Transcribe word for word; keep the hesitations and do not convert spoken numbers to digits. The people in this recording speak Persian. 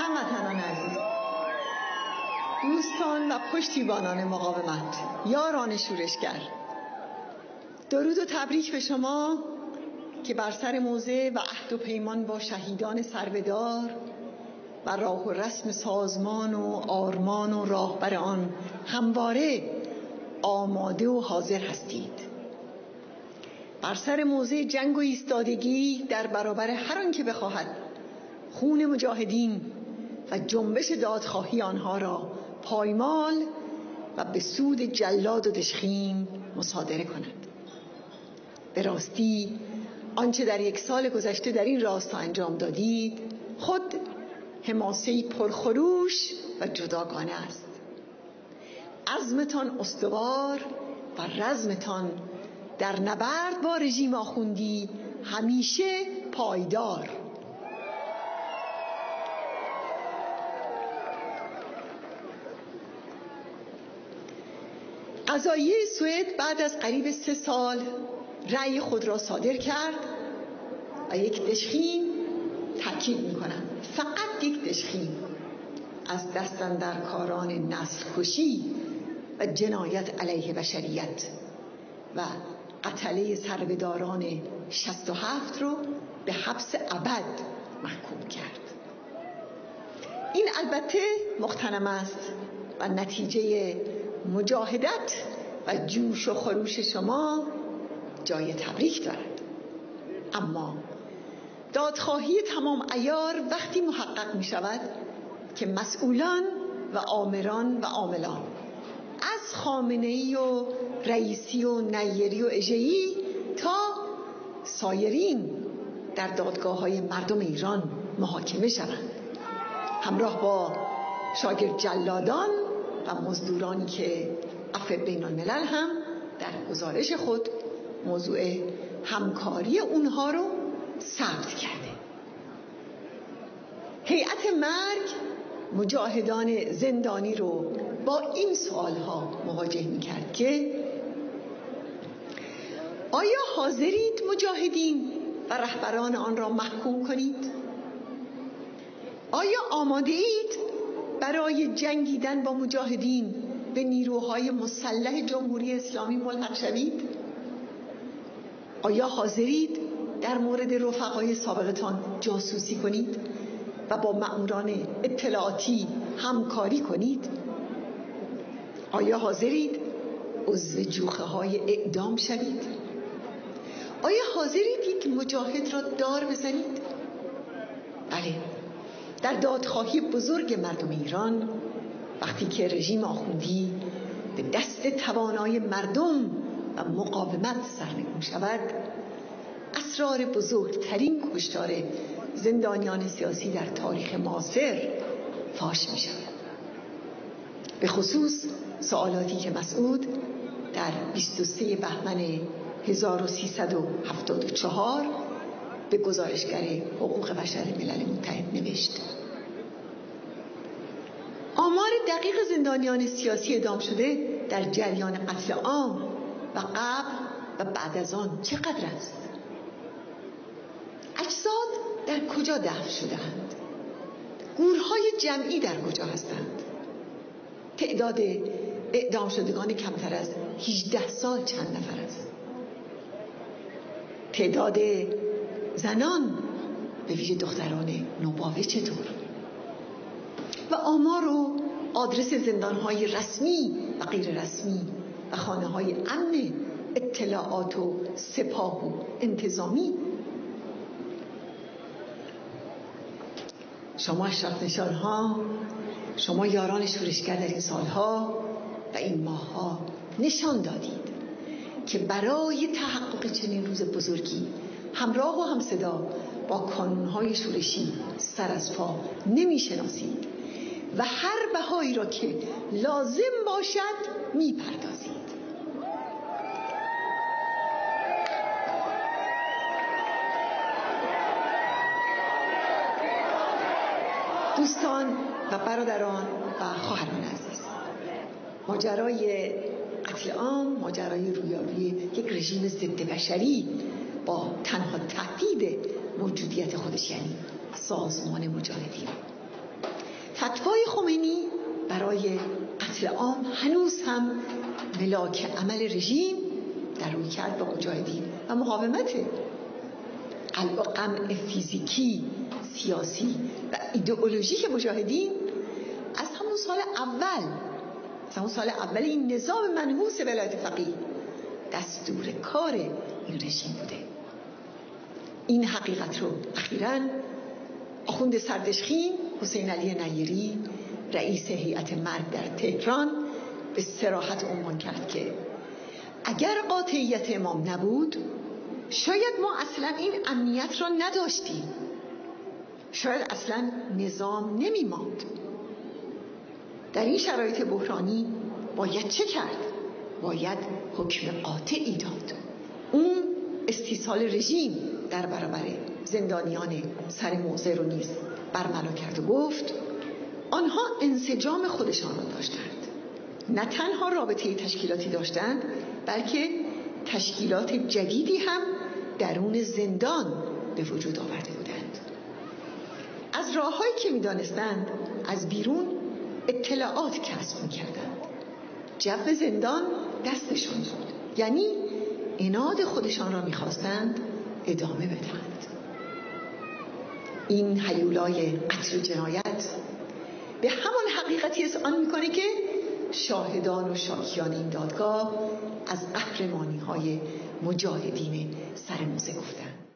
هموطنان عزیز، دوستان و پشتیبانان مقاومت، یاران شورشگر، درود و تبریک به شما که بر سر موضع و عهد و پیمان با شهیدان سربه‌دار و راه و رسم سازمان و آرمان و راهبر آن همواره آماده و حاضر هستید. بر سر موضع جنگ و ایستادگی در برابر هر آن که بخواهد خون مجاهدین و جنبش دادخواهی آنها را پایمال و به سود جلاد و دژخیم مصادره کند. به راستی آنچه در یک سال گذشته در این راستا انجام دادید خود حماسه‌ای پرخروش و جداگانه است. عزمتان استوار و رزمتان در نبرد با رژیم آخوندی همیشه پایدار. قضاییه سوئد بعد از قریب سه سال رأی خود را صادر کرد و یک دژخیم، تاکید می‌کنم فقط یک دژخیم، از دست اندرکاران نسل کشی و جنایت علیه بشریت و قتله سربه‌داران شصت و هفت رو به حبس ابد محکوم کرد. این البته مغتنم است و نتیجه مجاهدت و جوش و خروش شما جای تبریک دارد. اما دادخواهی تمام عیار وقتی محقق می شود که مسئولان و آمران و عاملان از خامنه‌ای و رئیسی و نیری و اژه‌ای تا سایرین در دادگاه‌های مردم ایران محاکمه شوند، همراه با شاگرد جلادان و مزدورانی که عفو بین الملل هم در گزارش خود موضوع همکاری اونها رو ثبت کرده. هیئت مرگ مجاهدان زندانی رو با این سوالها مواجه می‌کرد که آیا حاضرید مجاهدین و رهبران آن را محکوم کنید؟ آیا آماده اید برای جنگیدن با مجاهدین به نیروهای مسلح جمهوری اسلامی ملحق شوید؟ آیا حاضرید در مورد رفقای سابقتان جاسوسی کنید و با مأموران اطلاعاتی همکاری کنید؟ آیا حاضرید عضو جوخه های اعدام شوید؟ آیا حاضرید یک مجاهد را دار بزنید؟ بله، در دادخواهی بزرگ مردم ایران وقتی که رژیم آخوندی به دست توانای مردم و مقاومت سرنگون شود، اسرار بزرگترین کشتار زندانیان سیاسی در تاریخ معاصر فاش می شود. به خصوص سوالاتی که مسعود در بیست و سه بهمن هزار و سیصد و هفتاد و چهار به گزارشگر حقوق بشر ملل متحد نوشت. آمار دقیق زندانیان سیاسی اعدام شده در جریان قتل عام و قبل و بعد از آن چقدر است؟ اجساد در کجا دفن شده‌اند؟ گورهای جمعی در کجا هستند؟ تعداد اعدام شدگان کمتر از هجده سال چند نفر است؟ تعداد زنان به ویژه دختران نوباوه چطور؟ و آمار و آدرس زندانهای رسمی و غیر رسمی و خانه‌های امن اطلاعات و سپاه و انتظامی. شما اشراف نشان‌ها، شما یاران شورشگر در این سالها و این ماه‌ها نشان دادید که برای تحقق چنین روز بزرگی همراه و همصدا با کانون‌های شورشی سر از پا نمی‌شناسید و هر بهایی را که لازم باشد می‌پردازید. دوستان و برادران و خواهران عزیز، ماجرای قتل عام ماجرای رویارویی یک رژیم ضد بشری با تنها تهدید موجودیت خودش، یعنی سازمان مجاهدین. فتوای خمینی برای قتل عام هنوز هم ملاک عمل رژیم در روی کرد با مجاهدین و مقاومته. قلب و قمع فیزیکی، سیاسی و ایدئولوژیک مجاهدین از همون سال اول از همون سال اول این نظام منحوس ولایت فقیه دستور کار این رژیم بوده. این حقیقت رو اخیراً آخوند سردشخیم حسین علی نیری رئیس هیئت مرگ در تهران به صراحت عنوان کرد که اگر قاطعیت امام نبود شاید ما اصلا این امنیت را نداشتیم، شاید اصلا نظام نمی ماند. در این شرایط بحرانی باید چه کرد؟ باید حکم قاطعی داد. اون استیصال رژیم در برابر زندانیان سر موضع رو نیز برملا کرد و گفت آنها انسجام خودشان را داشتند، نه تنها رابطه تشکیلاتی داشتند بلکه تشکیلات جدیدی هم درون زندان به وجود آورده بودند. از راههایی که می‌دانستند از بیرون اطلاعات کسب می‌کردند. جو زندان دستشان بود، یعنی عناد خودشان را می‌خواستند ادامه بدهند. این هیولای قتل و جنایت به همان حقیقتی اذعان می‌کنه که شاهدان و شاکیان این دادگاه از قهرمانی‌های مجاهدین سر موزه گفتند.